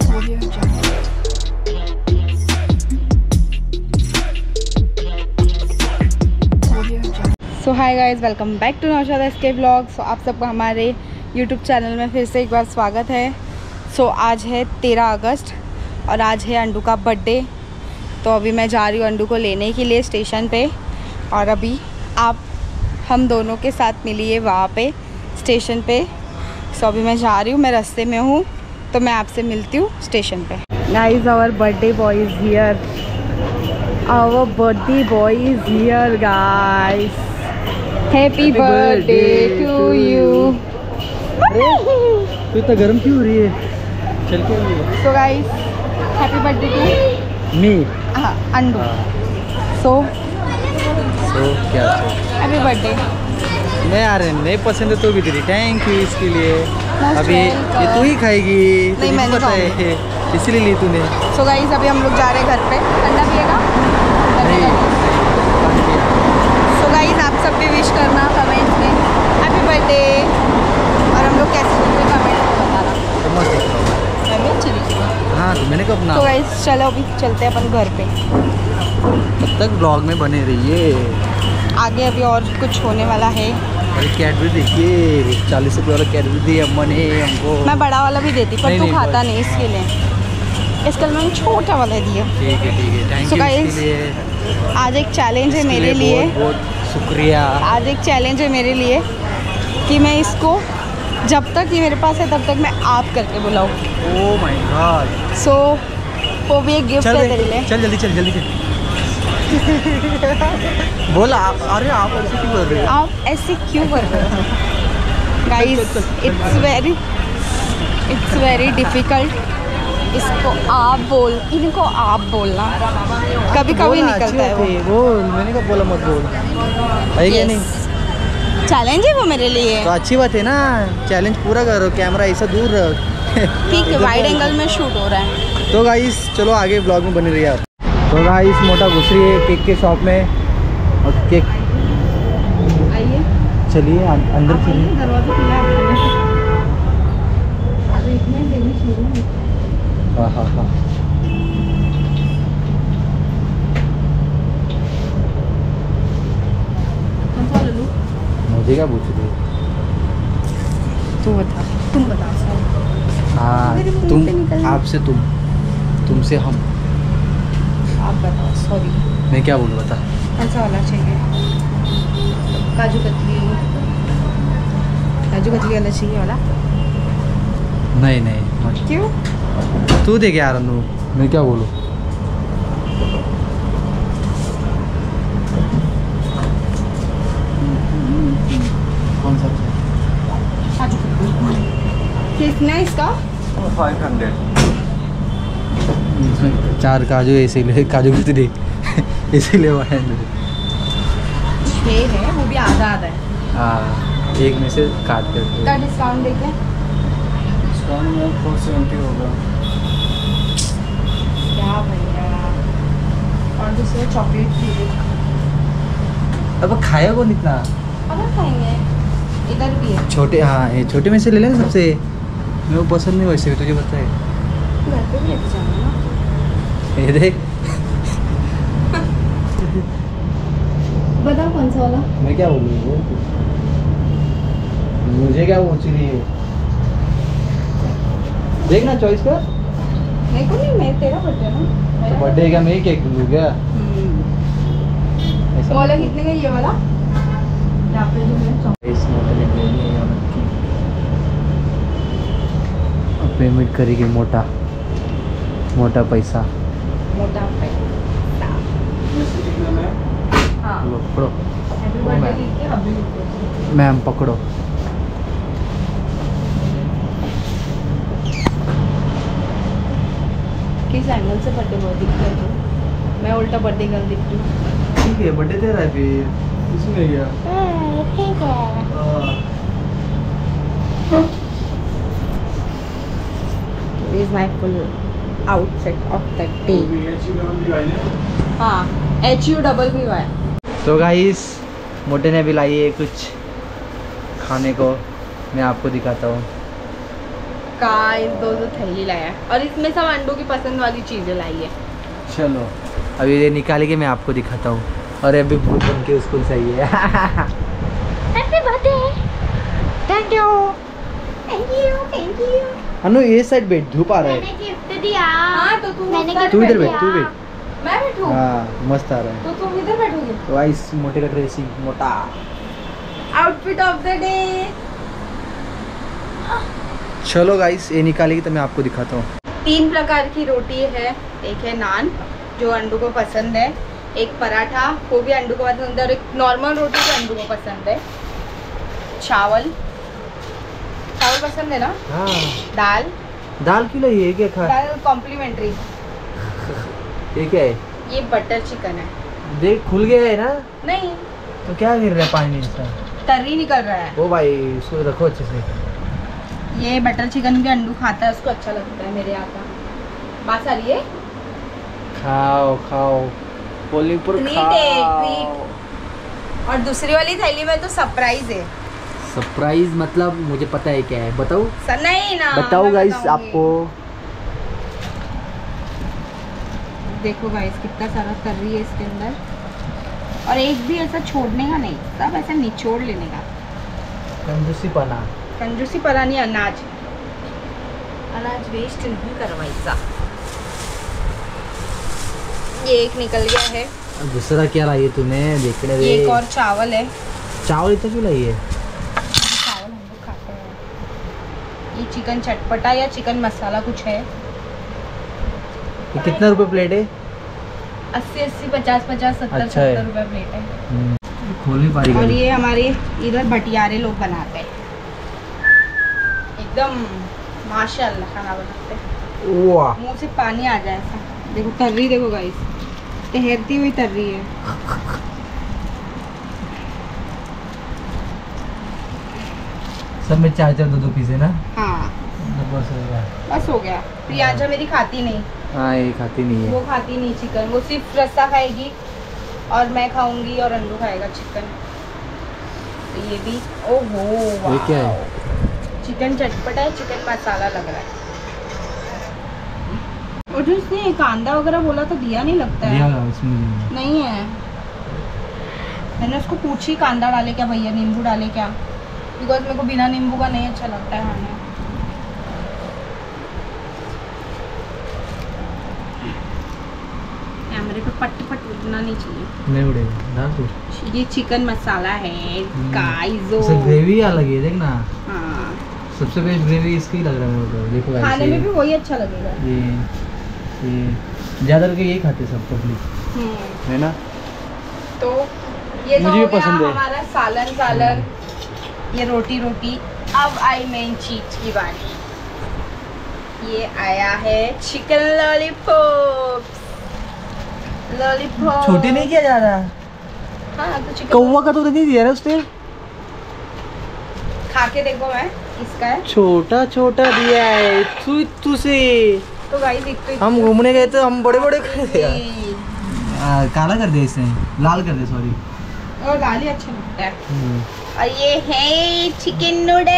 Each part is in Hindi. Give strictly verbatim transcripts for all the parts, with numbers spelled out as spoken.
So hi guys, welcome back to Naushad SK vlog. So आप सबका हमारे यूट्यूब चैनल में फिर से एक बार स्वागत है। सो so, आज है तेरह अगस्त और आज है अंडू का बर्थडे। तो अभी मैं जा रही हूँ अंडू को लेने के लिए स्टेशन पे, और अभी आप हम दोनों के साथ मिलिए वहाँ पे स्टेशन पे। सो so, अभी मैं जा रही हूँ, मैं रास्ते में हूँ, तो मैं आपसे मिलती हूँ स्टेशन पे। Guys, our birthday boy is here. Our birthday boy is here guys. Happy birthday to you. तो इतना गर्म क्यों हो रही है? चल के so guys, happy birthday to me. हाँ, अंडू। सो सो क्या हैप्पी बर्थडे। नहीं आ रहे, नहीं पसंद है तो भी तेरी थैंक यू इसके लिए। Most अभी welcome। ये तू ही खाएगी, नहीं, मैंने पता है इसीलिए ली तूने। सो गाइस, अभी हम लोग जा रहे हैं घर पे। अंडा पिएगा? सो गाइस, आप सब भी विश करना कमेंट्स में हैप्पी बर्थडे, और हम लोग कैसे दिख रहे कमेंट्स में बताना। तो मस्त दिख रहा हूँ। मैं भी अच्छी दिख रही हूँ। हाँ, तो मैंने कब ना। तो गाइस चलो अभी चलते हैं अपन घर पे। तब तक ब्लॉग में बने रहिए, आगे अभी और कुछ होने वाला है। अरे कैडबरी देखिए, चालीस रुपये वाला कैडबरी दी अम्मा ने हमको। मैं बड़ा वाला भी देती, पर नहीं, तू नहीं, खाता बस। नहीं, इसके लिए इसके लिए मैंने छोटा वाला दिया। ठीक है ठीक है, थैंक So यू guys, इसके लिए। आज एक चैलेंज है इसके मेरे लिए, बहुत बहुत शुक्रिया। आज एक चैलेंज है मेरे लिए कि मैं इसको जब तक ये मेरे पास है तब तक मैं आप करके बुलाऊँ। Oh my God. सो वो भी एक गिफ्ट चल है रे, तेरे लिए। चल जल्दी चल जल्दी चल। बोला आप, अरे आप ऐसे क्यों कर रहे हो? आप ऐसे क्यों कर रहे हो? Guys, it's very it's very difficult. इसको आप बोल, इनको आप बोलना कभी कभी बोला, निकलता है वो। अच्छी बात बोल, मैंने कब बोला मत बोल, है क्या नहीं? चैलेंज है वो मेरे लिए। तो अच्छी बात है ना, चैलेंज पूरा करो, कैमरा ऐसा दूर रख। ठीक है, वाइड एंगल में शूट हो रहा है। तो गाइस चलो आगे ब्लॉग में बने रहिए आप। तो गाइस मोटा घुस रही है केक के शॉप में, और केक आइए, चलिए अं- अंदर चलिए। दरवाजा खुला है। अभी इतने देवी शुरू है। हाँ हाँ हाँ, कौन सा ले लूं? मुझे क्या पूछ रही है? तू बता, तुम बता। हाँ, मेरे मुंह तुम पे निकल- आपसे तुम, तुमसे हम। आप बताओ, सॉरी। मैं क्या बोलूँ बता। कौन सा वाला चाहिए? काजू कतली, काजू कतली वाला चाहिए वाला? नहीं नहीं मत। क्यों? तू दे क्या रनू, मैं क्या बोलूँ। कौन सा? काजू कतली कितना है इसका? Five hundred. चार काजू इसीलिए काजू कतली इसीलिए वन हंड्रेड। छः है, वो भी आधा आधा है। हाँ, एक में से काट कर का डिस्काउंट देके डिस्काउंट में फोर सेवेंटी होगा। क्या भैया, और दूसरे चॉकलेट फ्लेवर अब खाया कौन इतना? अगर खाएंगे, इधर भी है। छोटे, हाँ ये छोटे में से ले लेंगे सबसे। मेरे को पसंद नहीं वैसे भी, तुझे पता है। घर पे भी लेके जाना ना। ये देख। बताओ कौन सा वाला? मैं क्या बोलूँ वो, मुझे क्या पूछ रही है? देखना चॉइस कर। मेरे को नहीं, मैं तेरा बर्थडे ना। तो बर्थडे का मैं ही केक लूँ क्या? हम्म। ऐसा वो वाला कितने का, ये वाला? यहाँ पे जो है चॉकलेट। इस मोटे ने ले लिया यार की। अब पेमेंट करेगी मोटा मोटा पैसा। मोटा पैसा। हाँ, लो पकड़ो हैप्पी बर्थडे लिख के अभी लिख दो। मैम, पकड़ो। किस एंगल से बर्थडे बॉय दिख रहा है? मैं उल्टा बर्थडे गर्ल दिख रही हूँ। ठीक है, बर्थडे तेरा है फिर, इसमें क्या? ठीक है। This is my full outfit of the day. हाँ, H U double B Y. तो गाइस मोटे ने भी लाई है कुछ खाने को, मैं आपको दिखाता हूँ। गाइस दो दो थैली लाया और इसमें सब अंडों की पसंद वाली चीजें लाई है। चलो अभी ये निकाल के मैं आपको दिखाता हूँ। और अभी भूत बन के स्कूल से आई है। Happy birthday, thank you thank you thank you. Anu ये साइड बैठ, धूप आ रहा है। मैंने गिफ्ट दिया। हाँ तो तू मैंने उस तू साइड इधर बैठ, बैठ। तू बैठ। मैं बैठूं? हाँ मस्त आ रहा है। तो तुम इधर बैठोगे? तो गाइस मोटे का ड्रेसिंग मोटा आउटफिट ऑफ द डे। चलो गाइस ये निकालेगी तो मैं आपको दिखाता हूँ। तीन प्रकार की रोटी है। एक है नान जो अंडू को पसंद है, एक पराठा वो भी अंडू को पसंद है, और एक नॉर्मल रोटी जो अंडू को पसंद है। चावल चावल पसंद है ना? हाँ दाल दाल क्यों लाई है? क्या खा? दाल कॉम्प्लीमेंट्री। ये क्या है? ये बटर चिकन है। देख खुल गया है ना? नहीं तो क्या गिर रहा है पानी से? तर्री निकल रहा है। ओ भाई इसको रखो अच्छे से। ये बटर चिकन भी अंडू खाता है, उसको अच्छा लगता है। मेरे यहाँ का बात आ रही है। खाओ खाओ बोलिंग पर Treat खाओ। है, treat। और दूसरी वाली थैली में तो सरप्राइज है। सरप्राइज मतलब मुझे पता है क्या है, बताओ। सर नहीं ना बताओ मैं गाइस बताऊंगी। आपको। देखो गाइस कितना सारा तर्री है इसके अंदर, और एक भी ऐसा छोड़ने का नहीं, सब ऐसा निचोड़ लेने का। कंजूसी पना। कंजूसी परानी अनाज अनाज वेस्ट नहीं करवाईचा। ये एक निकल गया है। दूसरा क्या लाई है तूने? देखने दे। एक और चावल है। चावल इतना क्यों लाई है? चावल हम लोग खाते हैं। ये चिकन चटपटा या चिकन मसाला कुछ है। ये कितना रुपए प्लेट है? अस्सी अस्सी पचास पचास सत्तर अच्छा है। सत्तर रुपए प्लेट है। खोल नहीं पारी। और ये हमारे इधर भटियारे लोग बनाते हैं, एकदम माशाल्लाह खाना बनाते हैं। वाह मुंह से पानी आ जाए ऐसा। देखो तर्री, देखो गाइस तैरती हुई तर्री है। सब में चार चार दो दो पीस है ना? हाँ बस हो गया। बस हो गया। प्रियांशा मेरी खाती नहीं, हाँ ये खाती नहीं है। वो खाती नहीं चिकन, वो सिर्फ रस्सा खाएगी और मैं खाऊंगी और अंडू खाएगा चिकन। तो ये भी ओहो ये क्या है? चिकन चटपटा है, चिकन मसाला लग रहा है। और जो इसने कांदा वगैरह बोला तो दिया नहीं लगता है। दिया होगा इसमें। नहीं है। मैंने उसको पूछी कांदा डाले क्या भैया, नींबू डाले क्या, बिकॉज मेरे को बिना नींबू का नहीं अच्छा लगता है खाना। कैमरे पे पट पट उड़ना नहीं चाहिए। नहीं उड़ेगा डाल तू। ये चिकन मसाला है गाइस। ग्रेवी अलग है देखना। हाँ सबसे बेस्ट ग्रेवी इसकी ही लग रहा है मेरे को। देखो guys, खाने ये- में भी वही अच्छा लगेगा। ये ये ज्यादा करके यही खाते सब पब्लिक हम्म है ना? तो ये तो मुझे भी हो गया पसंद है। हमारा सालन सालन। ये रोटी रोटी। अब आई मेन चीज की बारी। ये आया है चिकन लॉलीपॉप। लॉलीपॉप छोटे नहीं किया जा रहा। हाँ तो चिकन कौवा का तो नहीं दिया ना उसने। खा के देखो मैं किसका है। छोटा छोटा दिया है तू तुझे। तो गाइस एक तो हम घूमने गए तो हम बड़े बड़े खाए यार। ये- आ, काला कर दे इसे, लाल कर दे सॉरी। और दाल ही अच्छा लगता है। और ये है चिकन नूडल।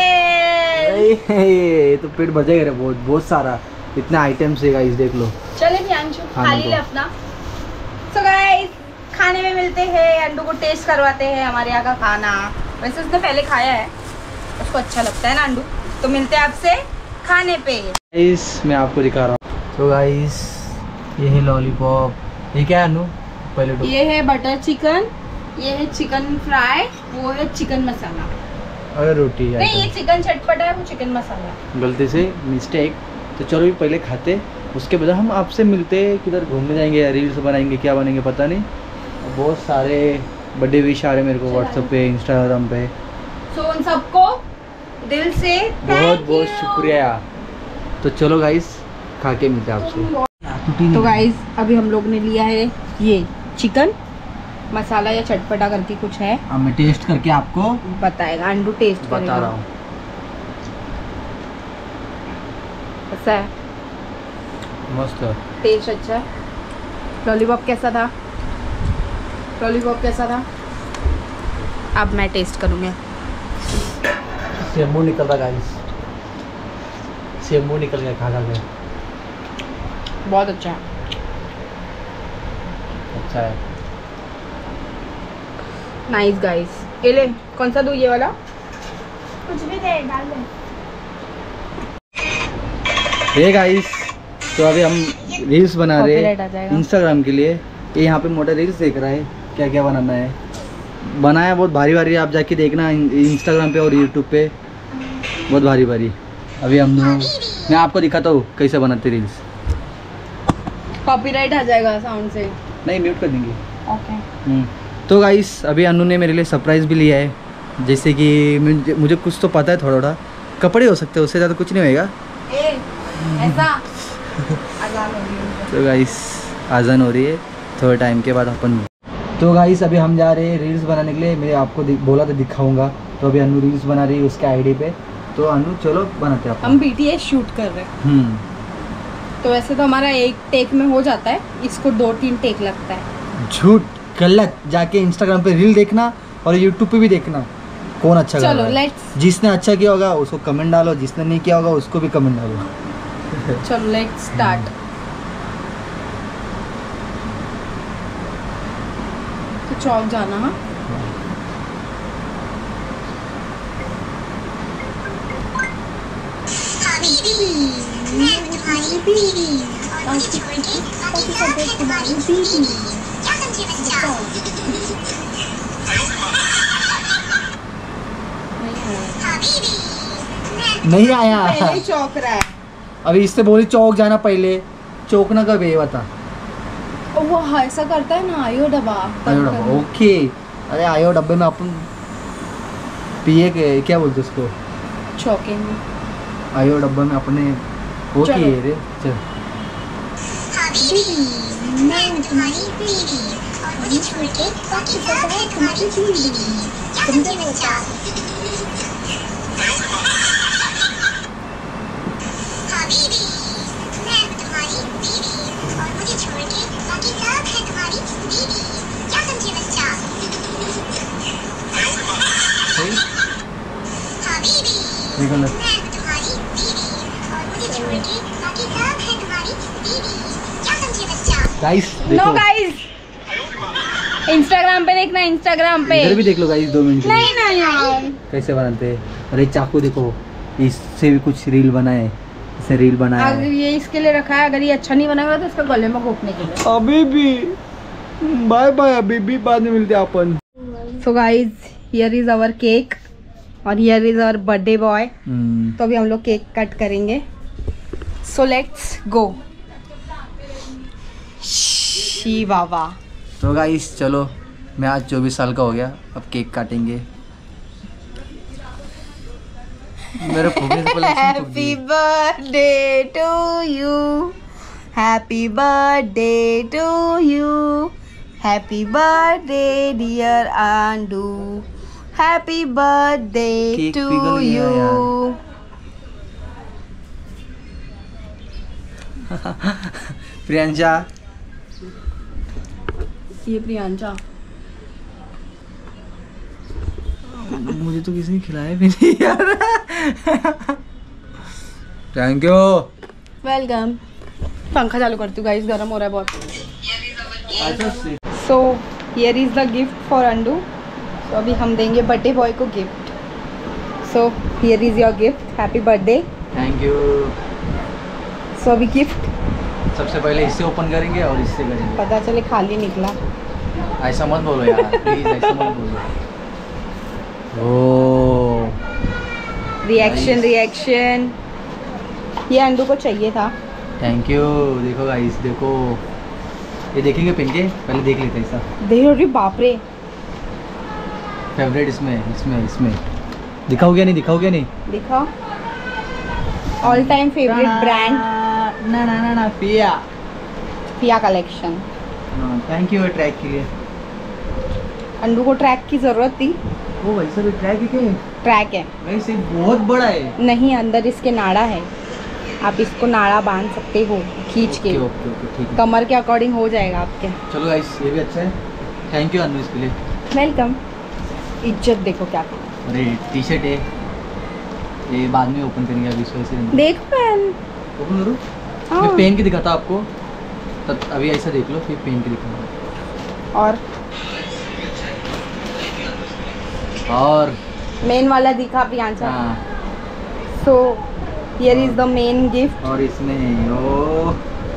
ये तो पेट भर जाएगा रे, बहुत बहुत सारा इतना आइटम्स है गाइस देख लो। चले प्रियांशु हाँ, खा ले देखो। अपना। सो गाइस खाने में मिलते हैं, अंडू को टेस्ट करवाते हैं हमारे यहाँ का खाना। वैसे उसने पहले खाया है, उसको अच्छा लगता है ना अंडू। तो मिलते हैं आपसे खाने पे। गाइस मैं आपको दिखा रहा हूँ। तो गाइस ये है लॉलीपॉप। ये क्या है अनु? पहले तो ये है बटर चिकन, ये है चिकन फ्राई, वो है चिकन मसाला। अरे रोटी नहीं ये चिकन चटपटा है, वो चिकन मसाला। गलती से मिस्टेक। तो चलो भी पहले खाते, उसके बाद हम आपसे मिलते। किधर घूमने जाएंगे, रील्स बनाएंगे, क्या बनेंगे पता नहीं। बहुत सारे बर्थडे विश आ रहे मेरे को व्हाट्सएप पे, इंस्टाग्राम पे। सो उन सबको दिल से बहुत thank बहुत you। शुक्रिया। तो चलो गाइस खा के मिलते हैं आपसे। तो गाइस अभी हम लोग ने लिया है ये चिकन मसाला या चटपटा करके कुछ है, अब मैं टेस्ट करके आपको बताएगा। अंडू टेस्ट बता करेगा। रहा हूँ। कैसा है? मस्त। टेस्ट अच्छा है। लॉलीपॉप कैसा था? लॉलीपॉप कैसा था? अब मैं टेस्ट करूँगी। से मुंह निकल रहा गाइस, से मुंह निकल गया खा खा के। बहुत अच्छा है। अच्छा है। Nice guys. ये ले, कौन सा दूँ, ये वाला? कुछ भी दे डाल दे। ये गाइस, तो अभी हम रील्स बना रहे Copyright आ हैं जाएगा। इंस्टाग्राम के लिए। ये यहाँ पे मोटा रील्स देख रहा है क्या क्या बनाना है। बनाया बहुत भारी भारी, आप जाके देखना इंस्टाग्राम पे और यूट्यूब पे, बहुत भारी भारी। अभी हम दोनों, मैं आपको दिखाता हूँ कैसे बनाते रील्स। कॉपीराइट आ जाएगा साउंड से। नहीं, म्यूट कर देंगे। ओके। हम्म, तो गाइस अभी अनु ने मेरे लिए सरप्राइज़ भी लिया है। जैसे कि मुझे मुझे कुछ तो पता है, थोड़ा थोड़ा कपड़े हो सकते हैं, उससे ज़्यादा कुछ नहीं होएगा। ए, ऐसा आजान हो रही है। तो गाइस आज़ान हो रही है, थोड़े टाइम के बाद अपन। तो गाइस अभी हम जा रहे हैं रील्स बनाने के लिए। मैं आपको बोला तो दिखाऊंगा। तो अभी अनु रील्स बना रही है उसके आईडी पे। तो अनु चलो बनाते हैं। हम बीटीएस शूट कर रहे हैं। हम्म, तो वैसे तो हमारा एक टेक में हो जाता है, इसको दो तीन टेक लगता है। झूठ, गलत। जाके इंस्टाग्राम पे रील देखना और यूट्यूब पे भी देखना कौन अच्छा कर चलो रहा है। लेट्स जिसने अच्छा किया होगा उसको कमेंट डालो, जिसने नहीं किया होगा उसको भी कमेंट डालो। चलो लेट्स स्टार्ट। तो चौक जाना। हाँ, नहीं आया। पहले ही चौक रहा है। अभी इससे बोली चौक जाना पहले, चौकना कब है बता। और वो हाँ, ऐसा करता है ना, आयो डब्बा। आयो डब्बा, ओके। अरे आयो डब्बे में अपन पिए के क्या बोलते उसको, चौके में। आयो डब्बे में अपने ओके चलो। रे चल। मैं तुम्हारी बीवी और मुझे छोड़ के बाकी सब है तुम्हारी बीवी। समझे बेटा? हबीबी, मैं तुम्हारी बीवी और मुझे छोड़ के बाकी सब है तुम्हारी बीवी। क्या समझे बच्चा? हबीबी, देखो ना, मैं तुम्हारी बीवी और मुझे छोड़ के बाकी सब है तुम्हारी बीवी। क्या समझे बच्चा? गाइस नो देखो, गाइस, इंस्टाग्राम पे देखना, इंस्टाग्राम पे। इधर भी देख लो गाइस, दो मिनट के लिए। नहीं ना यार, कैसे बनाते हैं। अरे चाकू देखो, इससे भी कुछ रील बनाए, इससे रील बनाया अगर है। ये इसके लिए रखा है, अगर ये अच्छा नहीं बना हुआ तो इसका गले में घोपने के लिए। अभी भी बाय बाय, अभी भी बाद में मिलते हैं अपन। So guys, here is our cake और here is our birthday boy. Hmm, तो अभी हम लोग केक कट करेंगे। So let's go. शी बाबा। तो गाइस चलो, मैं आज चौबीस साल का हो गया, अब केक काटेंगे। मेरे फूकने से पहले इसमें फूक हैप्पी दी। Birthday to you, happy birthday to you, happy birthday dear Andu, happy birthday cake to पिघल गया यू। प्रियंशा, ये प्रियंशा। मुझे तो किसी ने खिलाया भी नहीं यार। Thank you. वेलकम। पंखा चालू करती हूँ गाइस, गर्म हो रहा है बहुत। अच्छा से so here is the gift for Andu. So अभी हम देंगे बर्थडे बॉय को gift. So here is your gift, happy birthday. Thank you. So अभी गिफ्ट सबसे पहले इससे ओपन करेंगे और इससे करेंगे। पता चले खाली निकला। ऐसा मत बोलो यार, प्लीज ऐसा मत बोलो। Oh reaction Nice. रिएक्शन ये अंडू को चाहिए था। Thank you. देखो गाइस, देखो ये देखेंगे पहन के, पहले देख लेते हैं ऐसा। देख रही बाप रे। फेवरेट इसमें इसमें इसमें दिखाओगे नहीं, दिखाओगे नहीं। दिखाओ। ऑल टाइम फेवरेट ब्रांड ना ना ना ना पिया। पिया कलेक्शन। थैंक यू ट्रैक के लिए। अंडू को ट्रैक की जरूरत थी। वो वैसा भी ट्रैक है क्या? ट्रैक है वैसे बहुत बड़ा है। नहीं, अंदर इसके नाड़ा है, आप इसको नाड़ा बांध सकते हो खींच के। ओके ओके ओके ठीक है। कमर के अकॉर्डिंग हो जाएगा आपके। चलो गाइस, ये भी अच्छा है। थैंक यू अनु इसके लिए। वेलकम। इज्जत देखो क्या। अरे टी शर्ट है, ये बाद में ओपन करेंगे, अभी इस वजह से नहीं। देख पेन ओपन करो। हाँ। मैं पेन की दिखाता आपको, तब अभी ऐसा देख लो, फिर पेन की दिखाऊंगा। और और मेन वाला दिखा प्रियांशा। हाँ। So here is the main gift. और इसमें ओ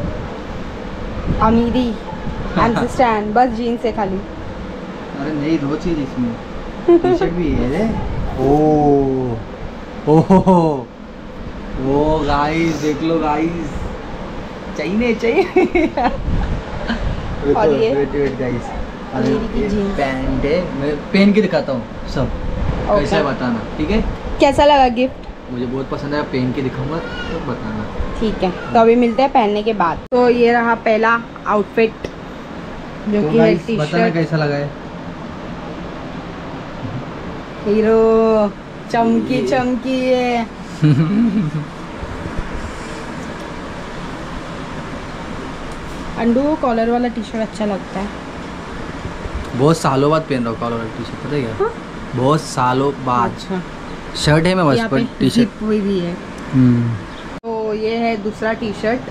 अमीरी एंड स्टैंड, बस जीन्स है खाली। अरे नहीं, दो चीज इसमें, टी शर्ट भी है रे। ओ ओ ओ गाइस देख लो गाइस, चाहिए चाहिए। और ये वेट वेट गाइस, अमीरी की जीन्स। पैंट है, मैं पेन की दिखाता हूँ सब, Okay. कैसा है बताना, ठीक है? कैसा लगा गिफ्ट? मुझे बहुत पसंद है, पेन की दिखाऊंगा तो बताना। ठीक है, तो अभी मिलते हैं पहनने के बाद। तो ये रहा पहला आउटफिट, जो तो कि है गाइस टी बताना शर्ट। कैसा लगा है। हीरो चमकी ये। चमकी है। अंडू को कॉलर वाला टी शर्ट अच्छा लगता है। बहुत सालों बाद पहन रहा हूँ कॉलर टी शर्ट, पता है क्या? हाँ? बहुत सालों बाद। अच्छा, शर्ट है मैं बस, यहाँ पर पे टी शर्ट। zip हुई भी है। तो ये है दूसरा टी शर्ट,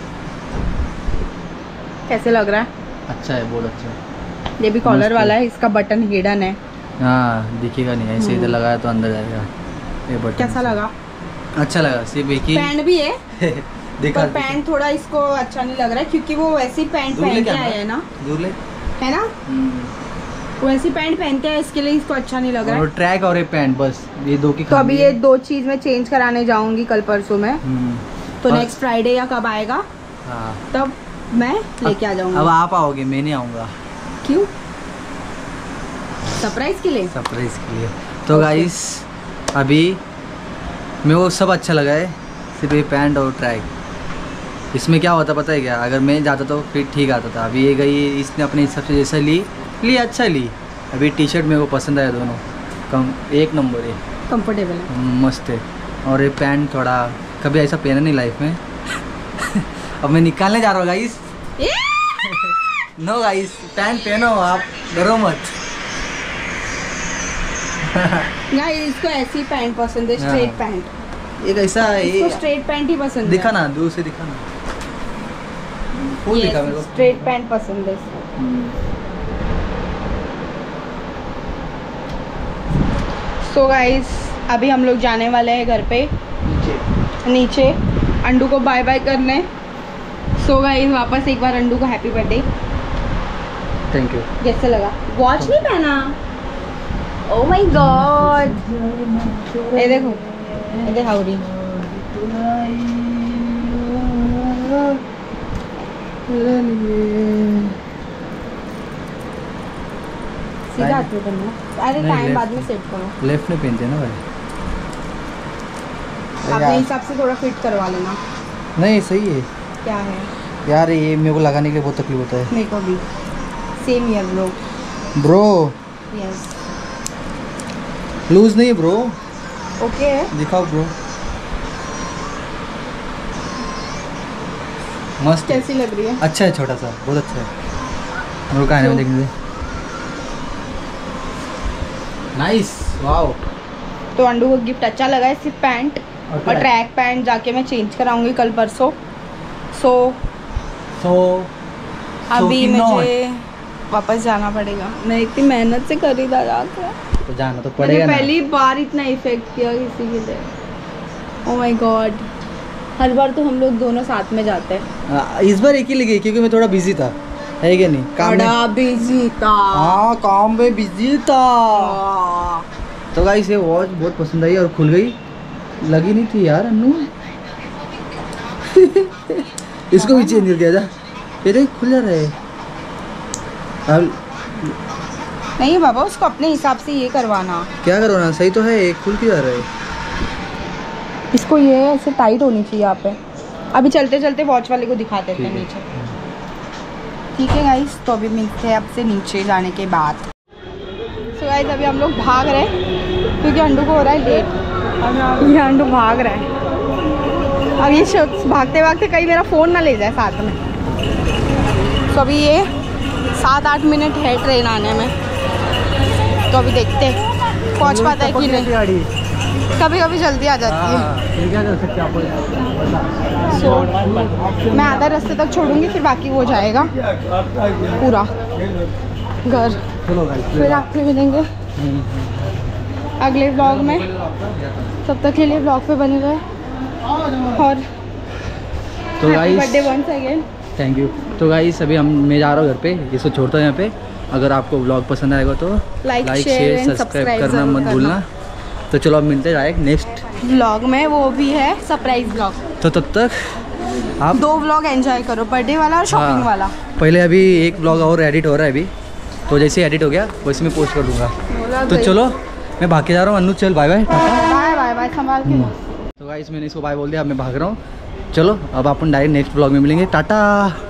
कैसे लग रहा है? अच्छा है, बहुत अच्छा है। ये भी कॉलर मस्त वाला है। है, इसका बटन हिडन है। हाँ दिखेगा नहीं, ऐसे इधर हम्म। लगाया तो अंदर जाएगा ये बटन। कैसा लगा? अच्छा लगा, सिर्फ एक ही पैंट भी है, दिखा पर पैंट थोड़ा इसको अच्छा नहीं लग रहा है, क्योंकि वो वैसी पैंट दूर ले पहन के क्या आया है ना, दूर ले। है ना, वैसी पैंट पहनते हैं, इसके लिए इसको अच्छा नहीं लग रहा और है। ट्रैक और ये पैंट, बस ये दो की तो अभी खाली ये है। दो चीज में चेंज कराने जाऊंगी कल परसों में। हम्म। तो और- नेक्स्ट फ्राइडे या कब आएगा हाँ, तब मैं लेके आ अब जाऊंगी। आप आओगे, मैं नहीं आऊँगा क्यों? सरप्राइज के लिए? सरप्राइज के लिए। तो Okay. गाइस अभी मेरे को सब अच्छा लगा है, सिर्फ ये पैंट और ट्रैक। इसमें क्या होता पता है क्या, अगर मैं जाता तो फिर ठीक आता था। अभी ये गई, इसने अपने हिसाब से जैसा ली ली अच्छा ली। अभी टी शर्ट मेरे को पसंद आया, दोनों कम एक नंबर है, कंफर्टेबल है। मस्त है। और ये पैंट थोड़ा कभी ऐसा पहना नहीं लाइफ में। अब मैं निकालने जा रहा हूँ गाइस। नो गाइस, पैंट पहनो आप, डरो मत। गाइस इसको ऐसी पैंट पसंद है, स्ट्रेट पैंट। एक ऐसा इसको ये स्ट्रेट पैंट ही पसंद है। दिखा ना, दूर से दिखा ना, फुल दिखा मेरे को। स्ट्रेट पैंट पसंद है इसको। सो गाइस अभी हम लोग जाने वाले हैं घर पे नीचे नीचे, अंडू को बाय बाय करने। सो गाइस वापस एक बार अंडू को हैप्पी बर्थडे। Thank you. कैसे लगा? वॉच नहीं पहना? ओह माय गॉड, ये देखो, ये देखो हाउडी। सीधा हाथ में करना, अरे नहीं, टाइम left बाद में में। सेट करो। लेफ्ट में पहनते हैं ना भाई। अपने यार, हिसाब से थोड़ा फिट करवा लेना। नहीं सही है क्या है? यार, ये मेरे को लगाने के लिए बहुत तकलीफ होता है मेरे को भी same year bro. Bro. Yes loose नहीं ब्रो, ओके। दिखाओ ब्रो। मस्त है। कैसी लग रही है? अच्छा है, छोटा सा, बहुत अच्छा है। मेरे को आने में देखने दे। Nice, wow. तो अंडू को गिफ्ट अच्छा लगा है, सिर्फ पैंट और और ट्रैक। ट्रैक पैंट जाके मैं चेंज कराऊंगी कल परसों। सो तो अभी so मुझे वापस जाना पड़ेगा, मैं इतनी मेहनत से खरीदा जाकर, तो जाना तो मैंने पड़ेगा ना। पहली बार इतना इफेक्ट किया किसी के लिए। ओह माय गॉड, हर बार तो हम लोग दोनों साथ में जाते हैं। आ, इस बार एक ही लगी क्योंकि मैं थोड़ा बिजी था, है क्या नहीं? काम में। बड़ा बिजी था। हाँ, काम में बिजी था। तो गाइस ये वॉच बहुत पसंद आई और खुल गई, लगी नहीं थी यार अन्नू। इसको भी चेंज कर दिया जा, ये देख खुल जा रहा है। अब नहीं बाबा, उसको अपने हिसाब से ये करवाना। क्या करो ना, सही तो है, ये खुल क्यों जा रहा है? इसको ये ऐसे टाइट होनी चाहिए यहाँ पे। अभी चलते चलते वॉच वाले को दिखा देते हैं ठीक है। नीचे। ठीक है गाइस, तो अभी मिलते हैं आपसे नीचे जाने के बाद। सो गाइस अभी हम लोग भाग रहे हैं क्योंकि अंडू को हो रहा है लेट। ये अंडू भाग रहा है। अब ये शो- भागते भागते कहीं मेरा फ़ोन ना ले जाए साथ में। तो अभी ये सात आठ मिनट है ट्रेन आने में, तो अभी देखते हैं पहुंच पाता है कि नहीं। गाड़ी कभी कभी जल्दी आ जाती है। हाँ, फिर क्या कर सकते हैं आप। सो मैं आधा रास्ते तक छोड़ूंगी, फिर बाकी वो जाएगा पूरा घर। चलो गाइस, फिर आपसे मिलेंगे अगले व्लॉग में। तब तक के लिए व्लॉग पे बने रहे और तो guys birthday once again. Thank you. तो गाइस अभी हम मैं जा रहा हूँ घर पे, इसको छोड़ता हूँ यहाँ पे। अगर आपको व्लॉग पसंद आएगा तो like like share share and subscribe subscribe करना जरूर मत करना। भूलना। तो चलो अब मिलते हैं डायरेक्ट नेक्स्ट व्लॉग में, वो भी है सरप्राइज व्लॉग। तो तब तक आप दो व्लॉग एंजॉय करो, बर्थडे वाला और शॉपिंग हाँ, वाला। पहले अभी एक ब्लॉग और एडिट हो रहा है अभी, तो जैसे एडिट हो गया वैसे मैं पोस्ट कर दूंगा। तो चलो मैं भाग के जा रहा हूँ। अनु चल bye bye. Bye bye bye, संभाल के। तो गाइस मैंने इसको बाय बोल दिया, अब मैं भाग रहा हूँ। चलो अब अपन डायरेक्ट नेक्स्ट ब्लॉग में मिलेंगे। टाटा।